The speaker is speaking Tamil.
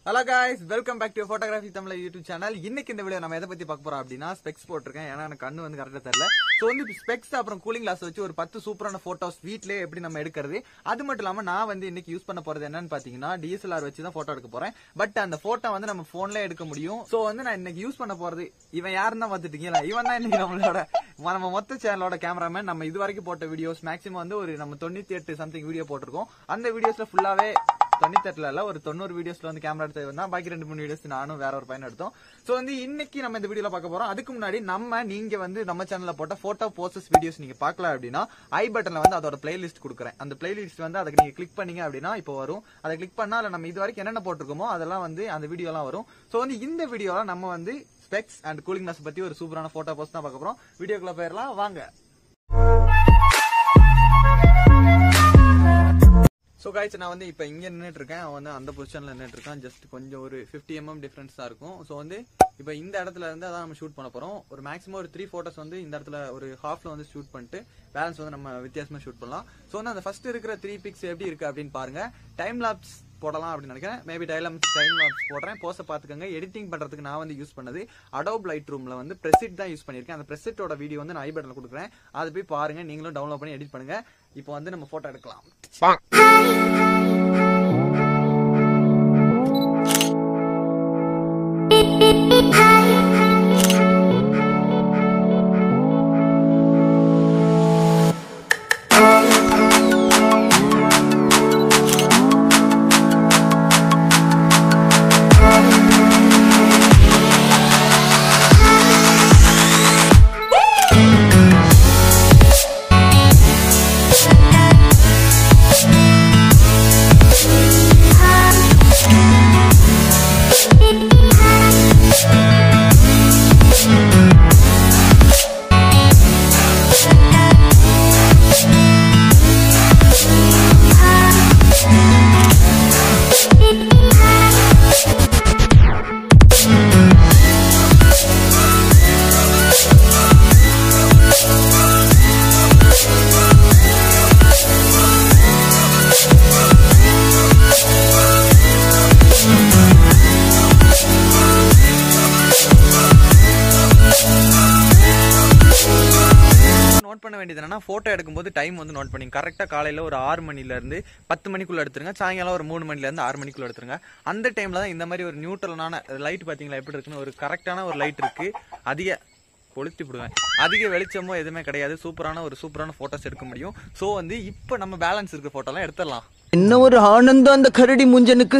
Hello guys, welcome back to photographytamizha YouTube channel. இன்னைக்கு இந்த வீடியோ நம்ம எதை பத்தி பார்க்க போறோம் அப்படினா ஸ்பெக்ஸ் போட்டுருக்கேன். ஏன்னா எனக்கு கண்ணு வந்து கரெக்ட்டா தெரியல. சோ வந்து ஸ்பெக்ஸ் அப்புறம் கூலிங் கிளாஸ் வச்சு ஒரு 10 சூப்பரான போட்டோஸ் வீட்லயே எப்படி நம்ம எடுக்கிறது. அது மட்டும் இல்லாம நான் வந்து இன்னைக்கு யூஸ் பண்ண போறது என்னன்னு பாத்தீங்கன்னா DSLR வச்சு தான் போட்டோ எடுக்க போறேன். பட் அந்த போட்டோ வந்து நம்ம போன்ல எடுக்க முடியும். சோ வந்து நான் இன்னைக்கு யூஸ் பண்ண போறது இவன் யாருன்னா பாத்துட்டீங்களா? இவன் தான் இன்னைக்கு நம்ம மொத்த சேனலோட கேமராமேன். நம்ம இது வரைக்கும் போட்ட வீடியோஸ் மேக்ஸிமம் வந்து ஒரு நம்ம 98 சம்திங் வீடியோ போட்டிருக்கோம். அந்த வீடியோஸ்ல ஃபுல்லாவே 98 ஒரு 90 வீடியோஸ்ல வந்து கேமரா எடுத்து வந்தா பாக்கி 2-3 வீடியோஸ் நானும் வேற ஒரு பையன் எடுத்தோம். சோ வந்து இன்னைக்கு நம்ம இந்த வீடியோல பார்க்க போறோம். அதுக்கு முன்னாடி நீங்க வந்து நம்ம சேனல்ல போட்ட போட்டோ போஸ்டர்ஸ் வீடியோஸ் நீங்க பார்க்கல அப்படின்னா ஐ பட்டன்ல வந்து அதோட பிளேலிஸ்ட் கொடுக்குறேன். அந்த பிளேலிஸ்ட் வந்து அதுக்கு நீங்க கிளிக் பண்ணீங்க அப்படின்னா இப்போ வரும். அதை கிளிக் பண்ணா நம்ம இது வரைக்கும் என்னென்ன போட்டிருக்கோமோ அதெல்லாம் வந்து அந்த வீடியோ எல்லாம் வரும். சோ வந்து இந்த வீடியோல நம்ம வந்து ஸ்பெக்ஸ் அண்ட் கூலிங் கிளாஸ் பத்தி ஒரு சூப்பரான போட்டோ போஸ்ட் தான் பார்க்க போறோம். வீடியோக்குள்ள போயிடலாம் வாங்க. சோ गाइस நான் வந்து இப்ப இங்க நின்னுட்டு இருக்கேன். அவன் வந்து அந்த பொசிஷன்ல நின்னுட்டு இருக்கான். ஜஸ்ட் கொஞ்சம் ஒரு 50 mm டிஃபரன்ஸ் தான் இருக்கும். சோ வந்து இப்ப இந்த இடத்துல இருந்து அதான் நம்ம ஷூட் பண்ண போறோம். ஒரு மேக்ஸிமம் ஒரு 3 போட்டோஸ் வந்து இந்த இடத்துல ஒரு ஹாஃப்ல வந்து ஷூட் பண்ணிட்டு பேலன்ஸ் வந்து நம்ம வித்தியாசமா ஷூட் பண்ணலாம். சோ வந்து அந்த ஃபர்ஸ்ட் இருக்கிற 3 பிக்ஸ் எப்படி இருக்கு அப்படின்னு பாருங்க. டைம் லாப்ஸ் போடலாம் அப்படின்னு நினைக்கிறேன். மேபி டைம் லாப்ஸ் போடுறேன். போஸ்ட் பாத்துக்கங்க. எடிட்டிங் பண்றதுக்கு நான் வந்து யூஸ் பண்ணது Adobe Lightroomல வந்து Preset தான் யூஸ் பண்ணிருக்கேன். அந்த Presetோட வீடியோ வந்து நான் ஐ பட்டன்ல கொடுக்குறேன். அது போய் பாருங்க. நீங்களும் டவுன்லோட் பண்ணி எடிட் பண்ணுங்க. இப்போ வந்து நம்ம போட்டோ எடுக்கலாம். பண்ண வேண்டியது என்னன்னா போட்டோ எடுக்கும்போது டைம் வந்து நோட் பண்ணி கரெக்டா காலையில ஒரு 6 மணில இருந்து 10 மணிக்குள்ள எடுத்துருங்க. சாயங்காலம் ஒரு 3 மணில இருந்து 6 மணிக்குள்ள எடுத்துருங்க. அந்த டைம்ல தான் இந்த மாதிரி ஒரு நியூட்ரலான லைட் பாத்தீங்களா எப்படி இருக்குன்னு ஒரு கரெக்டான ஒரு லைட் இருக்கு. அதிக கொளுத்தி விடுவேன். அதிக வெளிச்சமோ எதுவுமே கிடையாது. சூப்பரான போட்டோஸ் எடுக்க முடியும். சோ வந்து இப்ப நம்ம பேலன்ஸ் இருக்க போட்டோ எல்லாம் எடுத்துடலாம். என்ன ஒரு ஆனந்தம் அந்த கரடி முஞ்சனுக்கு.